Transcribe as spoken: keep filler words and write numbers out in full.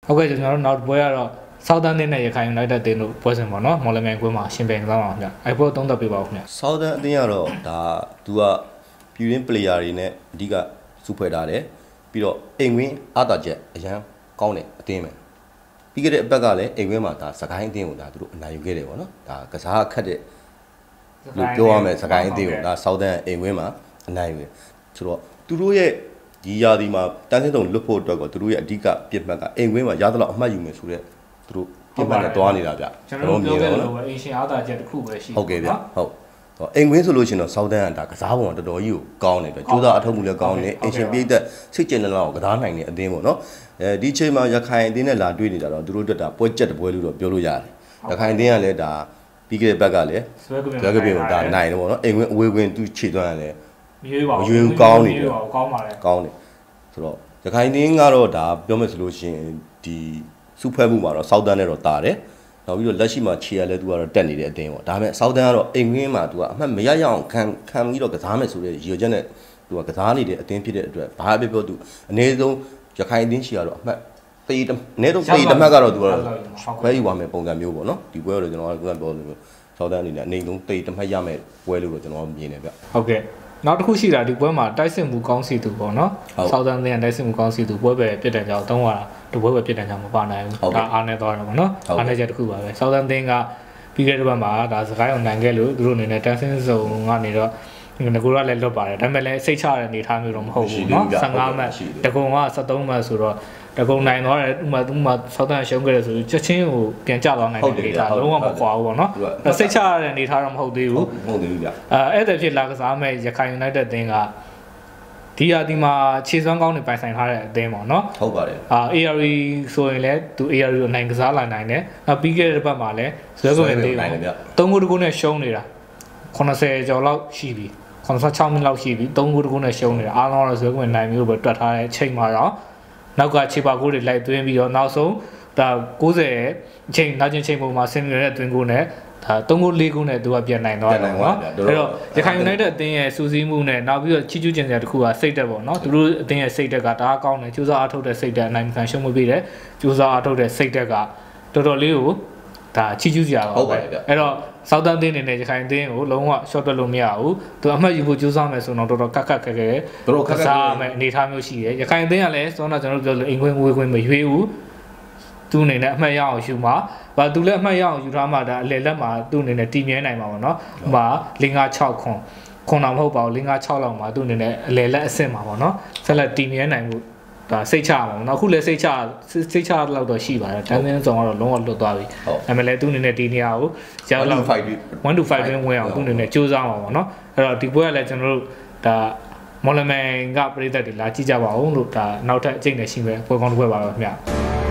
ဟုတ်ကဲ့ကျွန်တော်တို့နောက်ပွဲကတော့စောက်တန်းနဲ့ရခိုင်လိုက်တဲ့တင်းတို့ပွဲစဉ်ပေါ့နော်မော်လမြိုင်ကွင်းမှာရှင်ပြိုင်သွားအောင်ခင်ဗျအဲ့ပွဲသုံးသပ်ပေးပါဦးခင်ဗျစောက်တန်းအတင်းကတော့ဒါသူကပြည်ရင်း player တွေနဲ့အဓိကစုဖွဲ့ထားတယ်ပြီးတော့အိမ်ဝင်းအားတာချက်အရန်ကောင်းတယ်အတင်းပဲပြီးခဲ့တဲ့အပတ်ကလည်းအိမ်ဝင်းမှာဒါစကိုင်းအတင်းကိုဒါသူတို့အနိုင်ယူခဲ့တယ်ပေါ့နော်ဒါကစားခတ်တဲ့လို့ပြောရမယ်စကိုင်းအတင်းကိုဒါစောက်တန်းအိမ်ဝင်းမှာအနိုင်ယူတယ်ဆိုတော့သူတို့ရဲ့ဒီရာဒီမှာတန်းစင်းတုံလွတ်ဖို့အတွက်ကိုသူတို့ရဲ့အဓိကပြစ်မှတ်ကအိမ်ဝင်းမှာရသလောက်အမှတ်ယူမယ်ဆိုတဲ့သူတို့ပြစ်မှတ်နဲ့တွားနေတာဗျကျွန်တော်တို့ပြောခဲ့လို့ပဲအင်ရှင်အားသာချက်တစ်ခုပဲရှိဟုတ်ကဲ့ဗျဟုတ်အိမ်ဝင်းဆိုလို့ရှိရင်တော့စောက်တန်းကဒါကစားပုံကတော်တော်ကြီးကိုကောင်းတယ်ဗျကျိုးသားအထောက်မှုလည်းကောင်းတယ်အင်ရှင်ပြည့်သက်စိတ်ကျဉ်တဲ့လောက်ကိုကစားနိုင်တဲ့အသင်းပေါ့နော်အဲဒီချိန်မှာရခိုင်အသင်းနဲ့လာတွေ့နေတာတော့သူတို့အတွက်ဒါပွဲချက်တပွဲလို့တော့ပြောလို့ရတယ်ရခိုင်အသင်းကလည်းဒါပြီးခဲ့တဲ့ဘက်ကလည်းဆွဲကပြင်းကိုဒါနိုင်တယ်ပေါ့နော်အိမ်ဝင်းအဝေးဝင်းသူခြေသွမ်းရတယ်မရွေးပါဘူးမရွေးဘူးကောင်းနေတယ်ကောင်းပါလေကောင်းတယ်ဆိုတော့ရခိုင်တင်းကတော့ဒါပြောမယ်ဆိုလို့ရှိရင်ဒီစုဖွဲ့မှုမှာတော့စောက်တန်းနဲ့တော့တာတယ်နောက်ပြီးတော့လက်ရှိမှာခြေရလဲသူကတော့တက်နေတဲ့အတင်းပေါ့ဒါပေမဲ့စောက်တန်းကတော့အိမ်ဝင်းမှာသူကအမှတ်မရရအောင်ခံခံပြီးတော့ကစားမယ်ဆိုတဲ့ရည်ရွယ်ချက်နဲ့သူကကစားနေတဲ့အတင်းဖြစ်တဲ့အတွက်ဘာပဲပြောသူအနည်းဆုံးရခိုင်တင်းခြေကတော့အမှတ်သေးအနည်းဆုံးသေးတစ်မှတ်ကတော့သူကတော့ခွဲယူပါမယ်ပုံစံမျိုးပေါ့နော်ဒီပွဲတော့ကျွန်တော်ကပြောလို့စောက်တန်းအနေနဲ့အနေဆုံးသေးတစ်မှတ်ရမယ်ပွဲလို့တော့ကျွန်တော်မြင်နေဗျဟုတ်ကဲ့နောက်တစ်ခုရှိတာဒီပွဲမှာတိုက်စစ်မှုကောင်းစီသူပေါ့နော်စောက်တန်းတင်းတိုက်စစ်မှုကောင်းစီသူပွဲပဲပြစ်တယ်ကြောင်သုံးရတာဒီပွဲပဲပြစ်တယ်ကြောင်မပါနိုင်ဘူးဒါအားနေသွားတယ်ပေါ့နော်အားနေချက်တစ်ခုပါပဲစောက်တန်းတင်းကပြီးခဲ့တဲ့ဘက်မှာဒါစကိုင်းအောင်နိုင်ခဲ့လို့သူတို့အနေနဲ့တန်းစင်းစုံကနေတော့ငကူကလည်းလွတ်ပါတယ်ဒါပေမဲ့လည်းစိတ်ချတဲ့အနေထားမျိုးတော့မဟုတ်ဘူးเนาะဆယ်ငါးမှတ်တကုံကဆယ်သုံးမှတ်ဆိုတော့တကုံနိုင်သွားတယ်ဥမာဥမာစောက်တန်းရှုံးခဲ့တယ်ဆိုချက်ချင်းကိုပြန်ကျသွားနိုင်တဲ့အနေထားလုံးဝမကွာဘူးပေါ့နော်စိတ်ချတဲ့အနေထားတော့မဟုတ်သေးဘူးမဟုတ်သေးဘူးဗျအဲအဲ့ဒါဖြစ်လာကစားမဲ့ရခိုင် United အသင်းကဒီဟာဒီမှာခြေစွမ်းကောင်းနေပိုင်ဆိုင်ထားတဲ့အသင်းပေါ့နော်ဟုတ်ပါတယ်အာ A R E ဆိုရင်လည်းသူ A R E ကိုနိုင်ကစားလာနိုင်တယ်နောက်ပြီးခဲ့တဲ့ဘက်မှာလည်းဇွဲကုန်နေသေးတယ်သုံးခုတကူနဲ့ရှုံးနေတာခုနှစ်ဆယ်ကျော်လောက်ရှိပြီခုနှစ်ဆယ်ခြောက်မိနစ်လောက်ရှိပြီသုံးခုတကူနဲ့ရှုံးနေတာအားလုံးတော့ဇွဲကုန်နိုင်မျိုးပဲတွက်ထားတဲ့အချိန်မှာတော့နောက်ကခြေပါကိုတွေလိုက်သွင်းပြီးတော့နောက်ဆုံးဒါကိုးဆယ်အချိန်နောက်ချင်းချိန်ပုံမှာဆင်းနေတဲ့အတွင်းကိုနဲ့ဒါသုံးခုလေးခုနဲ့သူကပြန်နိုင်သွားတယ်နော်အဲ့တော့ရခိုင် United အသင်းရဲ့စူးစီးမှုနဲ့နောက်ပြီးတော့ချီကျူးကျင်စရာတစ်ခုကစိတ်တက်ပေါ့နော်သူတို့အသင်းရဲ့စိတ်တက်ကတအားကောင်းတယ်ကြိုးစားအားထုတ်တဲ့စိတ်တက်အနိုင်ခံရှုံးမပေးတယ်ကြိုးစားအားထုတ်တဲ့စိတ်တက်ကတော်တော်လေးကိုဒါချီကျူးစရာပါပဲအဲ့တော့စောက်တန်းအသင်းနေနဲ့ရခိုင်အသင်းကိုလုံးဝ short တက်လို့မရဘူးသူအမှတ်ယူဖို့ကြိုးစားမယ်ဆိုတော့တော်တော်ကတ်ကတ်ခက်ခဲတော်တော်ခက်ခဲစားမယ်အနေထားမျိုးရှိတယ်ရခိုင်အသင်းကလည်းစောတော့ကျွန်တော်တို့ပြောလို့အိမ်ခွင်းဝေးခွင်းမရွေးဘူးသူ့အနေနဲ့အမှတ်ရအောင်ယူမှာဗာသူလည်းအမှတ်ရအောင်ယူထားမှဒါအလယ်လက်မှာသူ့အနေနဲ့တီမြဲနိုင်မှာပေါ့နော်ဥပမာ၄၅၆ခွန်ခွန်တော်မဟုတ်ပါဘူး၄၅၆လောက်မှာသူ့အနေနဲ့အလယ်လက်အဆင့်မှာပေါ့နော်ဆက်လက်တီမြဲနိုင်မှုဒါစိတ်ချမှာပေါ့နော်အခုလည်းစိတ်ချစိတ်ချလောက်တော့ရှိပါတယ်တန်းစင်းဆောင်ကတော့လုံးဝလွတ်သွားပြီဒါပေမဲ့လည်းသူ့အနေနဲ့ဒီနေရာကိုရလောက် one to five တွင်ဝင်အောင်သူ့အနေနဲ့ကြိုးစားမှာပေါ့နော်အဲ့တော့ဒီပွဲကလည်းကျွန်တော်တို့ဒါမော်လမြိုင်ကပြည်သက်တွေလာကြည့်ကြပါဦးလို့ဒါနောက်ထပ်အကျိတ်နဲ့ရှိမယ်ပွဲကောင်းတစ်ပွဲပါပဲခင်ဗျာ